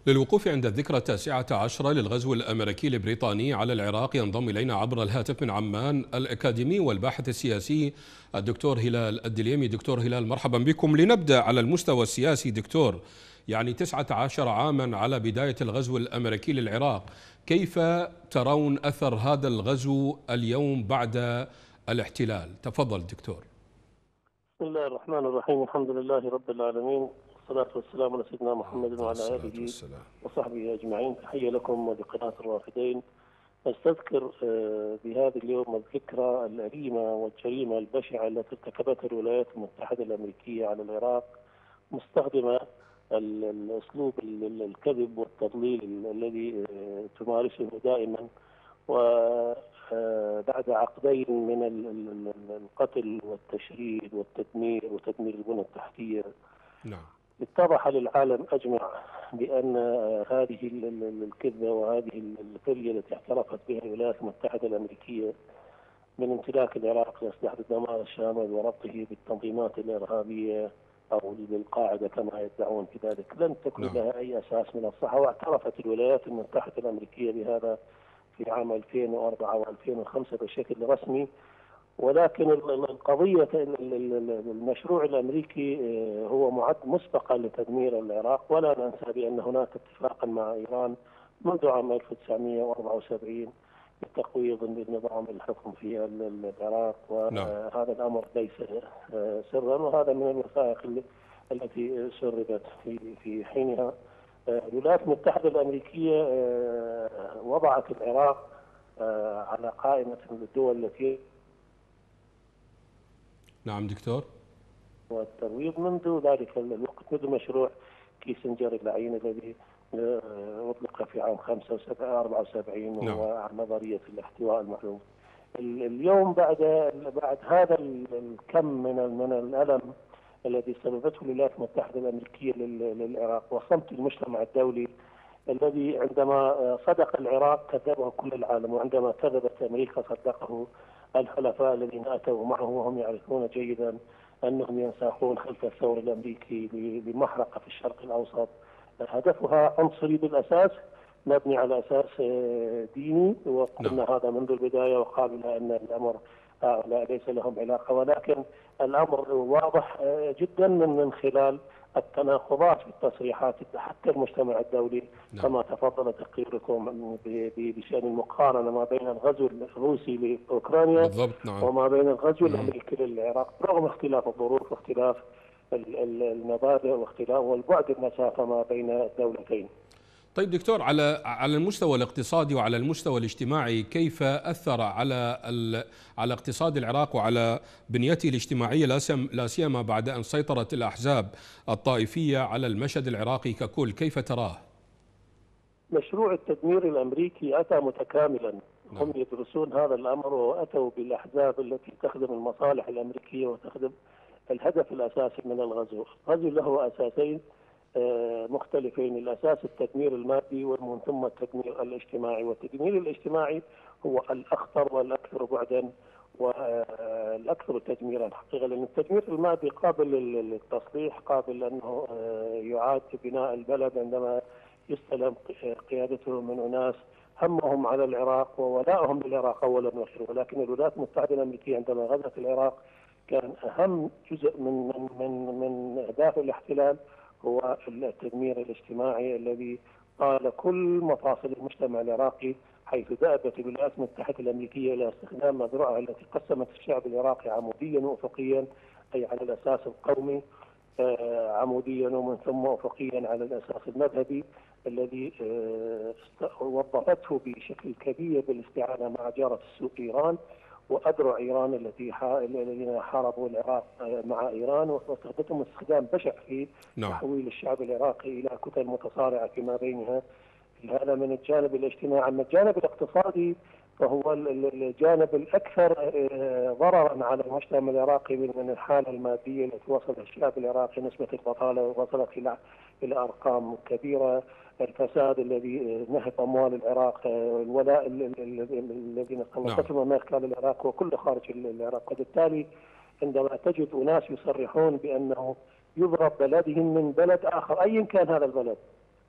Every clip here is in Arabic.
للوقوف عند الذكرى 19 للغزو الأمريكي البريطاني على العراق ينضم إلينا عبر الهاتف من عمان الأكاديمي والباحث السياسي الدكتور هلال الدليمي. دكتور هلال، مرحبا بكم. لنبدأ على المستوى السياسي دكتور، يعني 19 عاما على بداية الغزو الأمريكي للعراق، كيف ترون أثر هذا الغزو اليوم بعد الاحتلال؟ تفضل دكتور. بسم الله الرحمن الرحيم، الحمد لله رب العالمين، والصلاة والسلام على سيدنا محمد وعلى آله وصحبه أجمعين. تحية لكم ولقناة الرافدين. نستذكر بهذا اليوم الذكرى الأليمة والجريمة البشعة التي ارتكبتها الولايات المتحدة الأمريكية على العراق، مستخدمة الأسلوب الكذب والتضليل الذي تمارسه دائما، وبعد عقدين من القتل والتشريد والتدمير وتدمير البنى التحتية. نعم. اتضح للعالم أجمع بأن هذه الكذبة وهذه الفرية التي اعترفت بها الولايات المتحدة الأمريكية من امتلاك العراق لأسلحة الدمار الشامل وربطه بالتنظيمات الإرهابية أو بالقاعدة كما يدعون في ذلك، لم تكن لها أي أساس من الصحة. واعترفت الولايات المتحدة الأمريكية بهذا في عام 2004 و2005 بشكل رسمي. ولكن القضية المشروع الأمريكي هو معد مسبقا لتدمير العراق، ولا ننسى بأن هناك اتفاقا مع إيران منذ عام 1974 لتقويض النظام الحكم في العراق، وهذا الأمر ليس سرا، وهذا من الوثائق التي سربت في حينها. الولايات المتحدة الأمريكية وضعت العراق على قائمة الدول التي نعم دكتور. والترويض منذ ذلك الوقت، منذ مشروع كيسنجر اللعين الذي أطلق في عام 74 وهو نظرية الاحتواء المعلوم. اليوم بعد هذا الكم من الألم الذي سببته الولايات المتحدة الأمريكية للعراق وصمت المجتمع الدولي الذي عندما صدق العراق كذبه كل العالم، وعندما كذبت أمريكا صدقه الحلفاء الذين أتوا معه وهم يعرفون جيدا أنهم ينساقون خلف الثور الأمريكي لمحرقة في الشرق الأوسط هدفها عنصري بالأساس، مبني على أساس ديني، وقلنا هذا منذ البداية وقالوا أن الأمر هؤلاء ليس لهم علاقة. ولكن الأمر واضح جدا من خلال التناقضات في التصريحات حتى المجتمع الدولي. كما تفضل تقريركم بشأن المقارنة ما بين الغزو الروسي لأوكرانيا وما بين الغزو الأمريكي للعراق، رغم اختلاف الظروف واختلاف المبادئ واختلاف والبعد المسافة ما بين الدولتين. طيب دكتور، على المستوى الاقتصادي وعلى المستوى الاجتماعي، كيف أثر على اقتصاد العراق وعلى بنيته الاجتماعية، لا سيما بعد أن سيطرت الأحزاب الطائفية على المشهد العراقي ككل؟ كيف تراه؟ مشروع التدمير الأمريكي أتى متكاملا. هم يدرسون هذا الأمر وأتوا بالأحزاب التي تخدم المصالح الأمريكية وتخدم الهدف الأساسي من الغزو. الغزو له أساسين مختلفين، الأساس التدمير المادي ومن ثم التدمير الاجتماعي. والتدمير الاجتماعي هو الأخطر والأكثر بعدا والأكثر تدميرا حقيقة، لأن التدمير المادي قابل للتصليح، قابل أنه يعاد بناء البلد عندما يستلم قيادته من أناس همهم على العراق وولائهم للعراق أولا وآخرا. ولكن الولايات المتحدة الأمريكية عندما غزت العراق كان أهم جزء من أهداف الاحتلال هو التدمير الاجتماعي الذي طال كل مفاصل المجتمع العراقي، حيث ذهبت الولايات المتحدة الأمريكية إلى استخدام مذرعها التي قسمت الشعب العراقي عموديا وأفقيا، أي على الأساس القومي عموديا ومن ثم أفقيا على الأساس المذهبي، الذي وظفته بشكل كبير بالاستعانة مع جارة السوء إيران وأذرع إيران الذين حاربوا العراق مع إيران، واستخدمتهم استخدام بشع في تحويل الشعب العراقي إلى كتل متصارعة فيما بينها. هذا من الجانب الاجتماعي. من الجانب الاقتصادي فهو الجانب الأكثر ضررا على المجتمع العراقي من الحالة المادية التي وصل الشعب العراقي، نسبة البطالة وصلت إلى أرقام كبيرة، الفساد الذي نهب أموال العراق، الولاء الذين قلقتهم أمريكا للعراق وكل خارج العراق. وبالتالي عندما تجد أناس يصرحون بأنه يضرب بلدهم من بلد آخر أيا كان هذا البلد،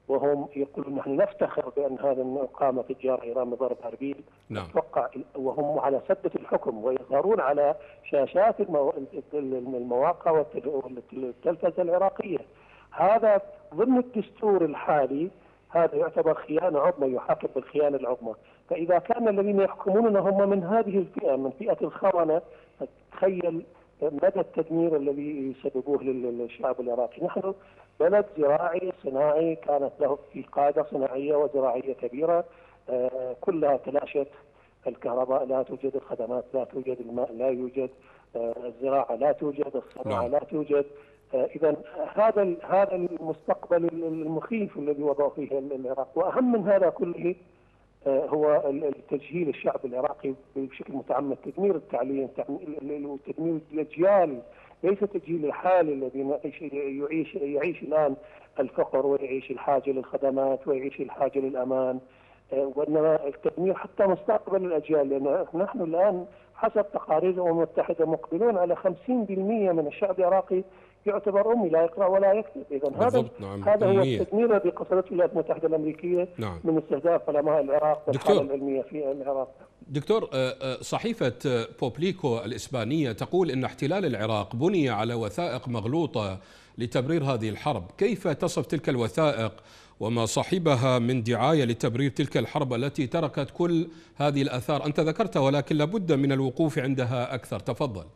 وهم يقولون نحن نفتخر بأن هذا قام تجار إيران بضرب أربيل. نعم. أتوقع وهم على سدة الحكم ويظهرون على شاشات المواقع والتلفزة العراقية. هذا ضمن الدستور الحالي، هذا يعتبر خيانة عظمى، يحاكم بالخيانة العظمى. فإذا كان الذين يحكموننا هم من هذه الفئة، من فئة الخونة، تخيل مدى التدمير الذي يسببوه للشعب العراقي. نحن بلد زراعي صناعي، كانت له في قاعدة صناعية وزراعية كبيرة، كلها تلاشت. الكهرباء لا توجد، الخدمات لا توجد، الماء لا يوجد، الزراعة لا توجد، الصناعة لا توجد. إذا هذا المستقبل المخيف الذي وضعوا فيه العراق. وأهم من هذا كله هو تجهيل الشعب العراقي بشكل متعمد، تدمير التعليم، تدمير الأجيال، ليس تجهيل الحال الذي يعيش الآن الفقر ويعيش الحاجة للخدمات ويعيش الحاجة للأمان، وإنما التدمير حتى مستقبل الأجيال. لأن نحن الآن حسب تقارير الأمم المتحدة مقبلون على 50% من الشعب العراقي يعتبر أمي، لا يقرأ ولا يكتب. إذا هذا هو التدمير الذي قصدته الولايات المتحدة الأمريكية. نعم. من استهداف علماء العراق والحالة العلمية في العراق. دكتور، صحيفة بوبليكو الإسبانية تقول إن احتلال العراق بني على وثائق مغلوطة لتبرير هذه الحرب. كيف تصف تلك الوثائق وما صاحبها من دعاية لتبرير تلك الحرب التي تركت كل هذه الآثار؟ أنت ذكرتها ولكن لابد من الوقوف عندها أكثر، تفضل.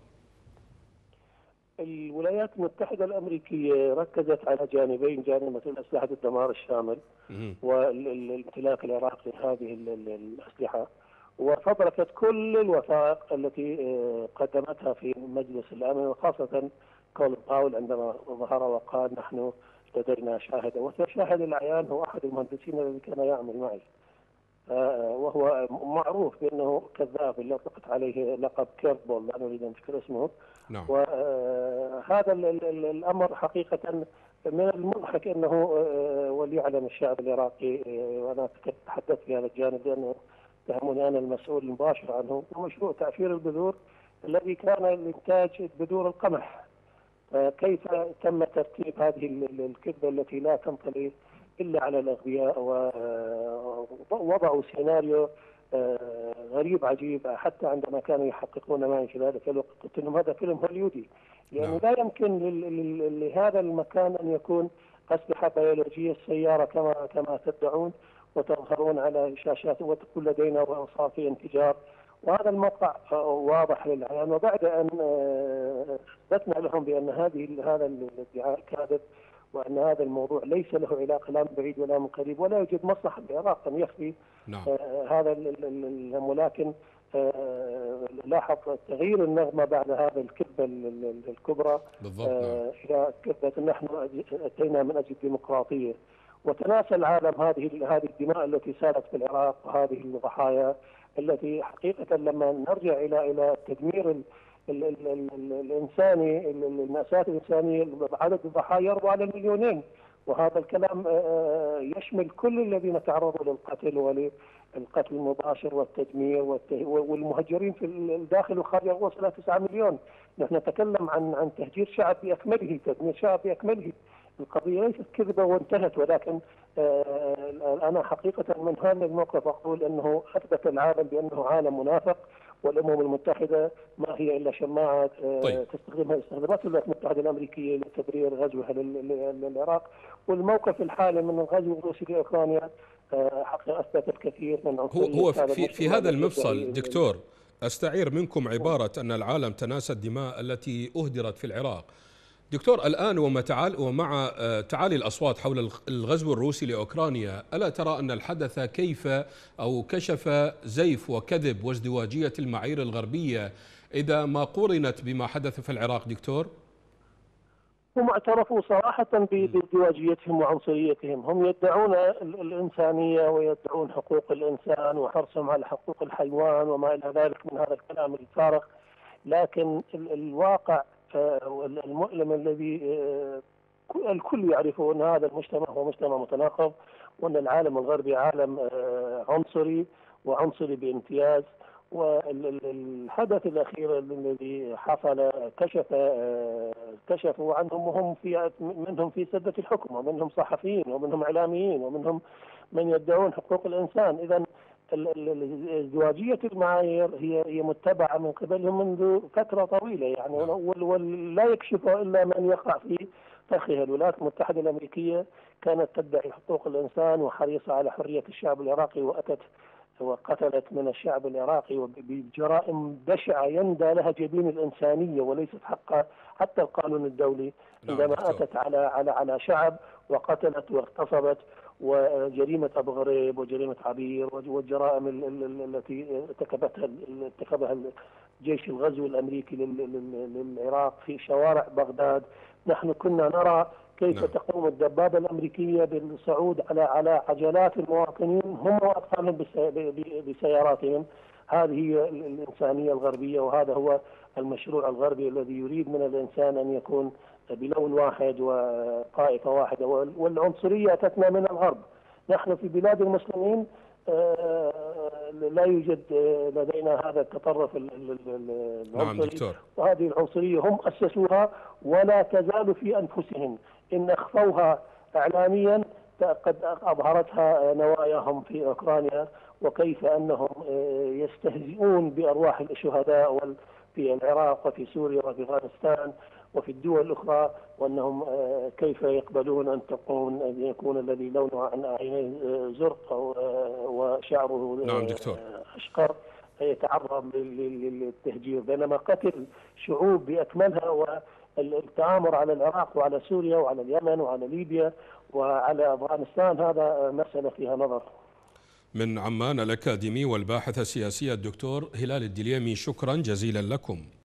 الولايات المتحدة الأمريكية ركزت على جانبين، جانب مثل أسلحة الدمار الشامل والامتلاك العراقي لهذه الأسلحة، وفبركت كل الوثائق التي قدمتها في مجلس الأمن، وخاصة كولين باول عندما ظهر وقال نحن لدينا شاهد، وشاهد العيان هو أحد المهندسين الذي كان يعمل معي، وهو معروف بأنه كذاب، اللي أطلقت عليه لقب كيربول، لا نريد أن نذكر اسمه. نعم. وهذا الأمر حقيقة من المضحك أنه وليعلم الشعب العراقي، وأنا تحدثت في هذا الجانب لأنه اتهموني أنا المسؤول المباشر عنه، ومشروع تعفير البذور الذي كان لإنتاج بذور القمح. كيف تم ترتيب هذه الكذبة التي لا تنطلي إلا على الأغبياء، ووضعوا سيناريو غريب عجيب. حتى عندما كانوا يحققون معي في ذلك الوقت قلت لهم هذا فيلم هوليودي، يعني لا يمكن لهذا المكان أن يكون أسلحة بيولوجية السيارة كما تدعون وتظهرون على شاشات وتقول لدينا وصار في انفجار. وهذا الموقع واضح للعيان، وبعد أن أثبتنا لهم بأن هذا الادعاء كاذب، وأن هذا الموضوع ليس له علاقة لا من بعيد ولا من قريب، ولا يوجد مصلحة العراق أن يخفي هذا ولكن لاحظ تغيير النغمة بعد هذا الكذبة الكبرى إلى كذبة نحن أتينا من أجل الديمقراطية، وتناسى العالم هذه الدماء التي سالت في العراق وهذه الضحايا التي حقيقة لما نرجع إلى التدمير الإنساني، المأساة الإنسانية، عدد الضحايا يربو على المليونين، وهذا الكلام يشمل كل الذين تعرضوا للقتل وللقتل المباشر والتدمير والمهجرين في الداخل وخارج وصل 9 مليون. نحن نتكلم عن تهجير شعب بأكمله، تدمير شعب بأكمله. القضية ليست كذبة وانتهت، ولكن أنا حقيقة من هذا الموقف أقول أنه أثبت العالم بأنه عالم منافق، والأمم المتحدة ما هي إلا شماعة تستخدمها استخدامات الولايات المتحدة الأمريكية لتبرير غزوها للعراق. والموقف الحالي من الغزو الروسي لأوكرانيا حقيقة أثبت الكثير من هو في هذا المفصل دكتور أستعير منكم عبارة أن العالم تناسى الدماء التي أهدرت في العراق. دكتور، الآن ومع تعالي الأصوات حول الغزو الروسي لأوكرانيا، ألا ترى أن الحدث كيف أو كشف زيف وكذب وازدواجية المعايير الغربية إذا ما قورنت بما حدث في العراق دكتور؟ هم اعترفوا صراحة بازدواجيتهم وعنصريتهم. هم يدعون الإنسانية ويدعون حقوق الإنسان وحرصهم على حقوق الحيوان وما إلى ذلك من هذا الكلام الفارغ، لكن الواقع المؤلم الذي الكل يعرفه أن هذا المجتمع هو مجتمع متناقض، وأن العالم الغربي عالم عنصري وعنصري بامتياز، والحدث الأخير الذي حصل كشفوا عنهم، وهم منهم في سدة الحكم، ومنهم صحفيين، ومنهم إعلاميين، ومنهم من يدعون حقوق الإنسان. إذا ازدواجية المعايير هي متبعة من قبلهم منذ فترة طويلة يعني، ولا يكشف إلا من يقع في فخها. الولايات المتحدة الأمريكية كانت تدعي حقوق الإنسان وحريصة على حرية الشعب العراقي، وقتلت من الشعب العراقي بجرائم بشعة يندى لها جبين الإنسانية وليست حتى القانون الدولي، عندما أتت على شعب وقتلت واغتصبت، وجريمة أبو غريب وجريمة عبير والجرائم التي ارتكبها جيش الغزو الأمريكي للعراق في شوارع بغداد. نحن كنا نرى كيف تقوم الدبابة الأمريكية بالصعود على عجلات المواطنين هم وأطفالهم بسياراتهم. هذه هي الإنسانية الغربية، وهذا هو المشروع الغربي الذي يريد من الإنسان أن يكون بلون واحد وطائفة واحدة، والعنصرية أتتنا من الغرب. نحن في بلاد المسلمين لا يوجد لدينا هذا التطرف العنصري، وهذه العنصرية هم أسسوها ولا تزال في أنفسهم، إن أخفوها إعلاميا قد أظهرتها نواياهم في أوكرانيا، وكيف أنهم يستهزئون بأرواح الشهداء في العراق وفي سوريا وفي أفغانستان وفي الدول الأخرى، وأنهم كيف يقبلون أن يكون الذي لونه عن عينيه زرق وشعره أشقر يتعرض للتهجير، بينما قتل شعوب بأكملها والتآمر على العراق وعلى سوريا وعلى اليمن وعلى ليبيا وعلى أفغانستان هذا مسألة فيها نظر. من عمان الأكاديمي والباحث السياسي الدكتور هلال الدليمي، شكرا جزيلا لكم.